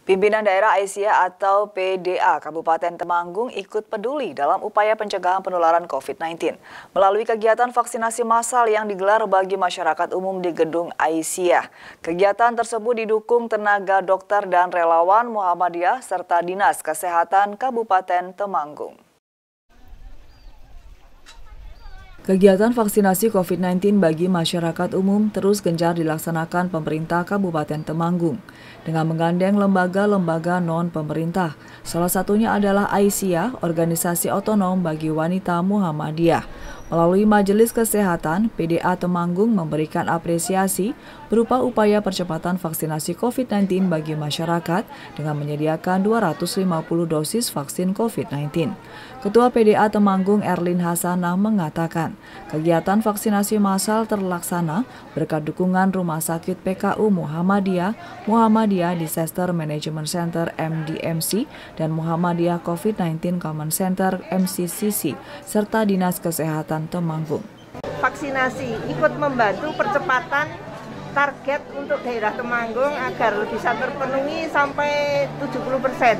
Pimpinan Daerah Aisyah atau PDA Kabupaten Temanggung ikut peduli dalam upaya pencegahan penularan COVID-19 melalui kegiatan vaksinasi massal yang digelar bagi masyarakat umum di Gedung Aisyah. Kegiatan tersebut didukung tenaga dokter dan relawan Muhammadiyah serta Dinas Kesehatan Kabupaten Temanggung. Kegiatan vaksinasi COVID-19 bagi masyarakat umum terus gencar dilaksanakan pemerintah Kabupaten Temanggung dengan menggandeng lembaga-lembaga non-pemerintah. Salah satunya adalah Aisyah, organisasi otonom bagi wanita Muhammadiyah. Melalui Majelis Kesehatan, PDA Temanggung memberikan apresiasi berupa upaya percepatan vaksinasi COVID-19 bagi masyarakat dengan menyediakan 250 dosis vaksin COVID-19. Ketua PDA Temanggung Erlin Hasanah mengatakan, kegiatan vaksinasi massal terlaksana berkat dukungan Rumah Sakit PKU Muhammadiyah, Muhammadiyah Disaster Management Center MDMC, dan Muhammadiyah COVID-19 Command Center MCCC, serta Dinas Kesehatan Temanggung. Vaksinasi ikut membantu percepatan target untuk daerah Temanggung agar bisa terpenuhi sampai 70%.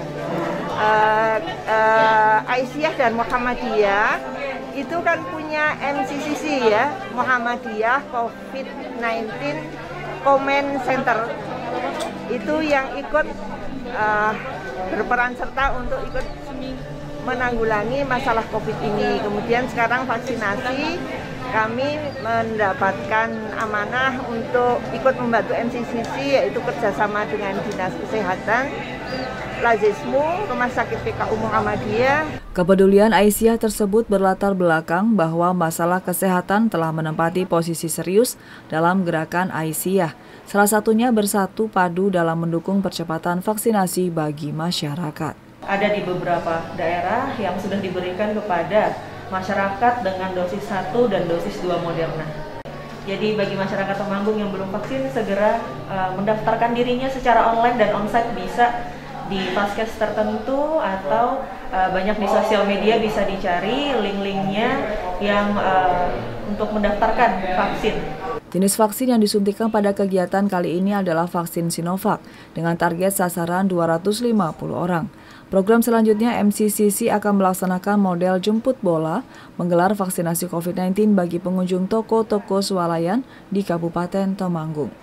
Aisyah dan Muhammadiyah itu kan punya MCCC ya, Muhammadiyah COVID-19 Command Center. Itu yang ikut berperan serta untuk ikut menanggulangi masalah COVID ini. Kemudian sekarang vaksinasi, kami mendapatkan amanah untuk ikut membantu MCCC, yaitu kerjasama dengan Dinas Kesehatan, Lazismu, Rumah Sakit PKU Muhammadiyah. Kepedulian Aisyah tersebut berlatar belakang bahwa masalah kesehatan telah menempati posisi serius dalam gerakan Aisyah. Salah satunya bersatu padu dalam mendukung percepatan vaksinasi bagi masyarakat. Ada di beberapa daerah yang sudah diberikan kepada masyarakat dengan dosis 1 dan dosis 2 Moderna. Jadi bagi masyarakat Temanggung yang belum vaksin segera mendaftarkan dirinya secara online dan onsite, bisa di Vaskes tertentu atau banyak di sosial media bisa dicari link-linknya yang untuk mendaftarkan vaksin. Jenis vaksin yang disuntikan pada kegiatan kali ini adalah vaksin Sinovac dengan target sasaran 250 orang. Program selanjutnya MCCC akan melaksanakan model jemput bola, menggelar vaksinasi COVID-19 bagi pengunjung toko-toko swalayan di Kabupaten Temanggung.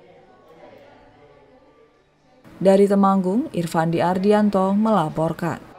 Dari Temanggung, Irfandi Ardianto melaporkan.